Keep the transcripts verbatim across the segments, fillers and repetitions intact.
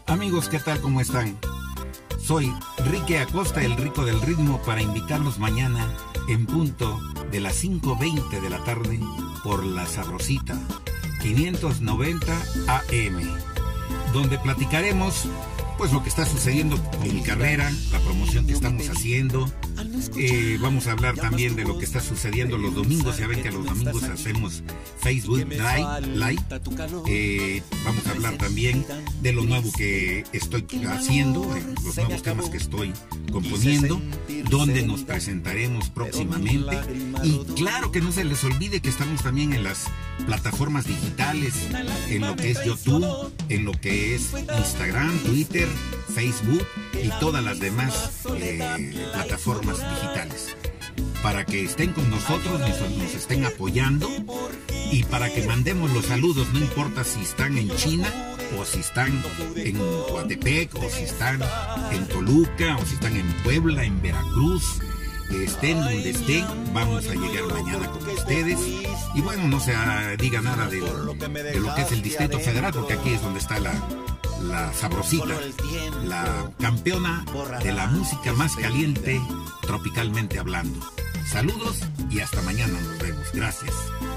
Amigos, ¿qué tal? ¿Cómo están? Soy Ricky Acosta, el rico del ritmo, para invitarlos mañana en punto de las cinco veinte de la tarde por La Sabrosita, quinientos noventa A M, donde platicaremos pues lo que está sucediendo con mi carrera, la promoción que estamos haciendo. Eh, vamos a hablar también de lo que está sucediendo los domingos. Ya ven que los domingos hacemos Facebook Live. Live. Eh, vamos a hablar también de lo nuevo que estoy haciendo, eh, los nuevos temas que estoy componiendo, donde nos presentaremos próximamente. Y claro que no se les olvide que estamos también en las plataformas digitales, en lo que es YouTube, en lo que es Instagram, Twitter, Facebook y todas las demás eh, plataformas digitales, para que estén con nosotros, nos, nos estén apoyando y para que mandemos los saludos, no importa si están en China o si están en Coatepec o si están en Toluca o si están en Puebla, en Veracruz. Estén donde estén, vamos a llegar mañana con ustedes. Y bueno, no se diga nada de, de lo que es el Distrito Federal, porque aquí es donde está la, la Sabrosita, la campeona de la música más caliente, tropicalmente hablando. Saludos y hasta mañana nos vemos. Gracias.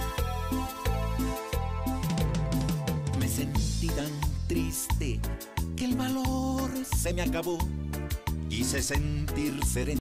Me sentí tan triste que el valor se me acabó. Quise sentir sereno.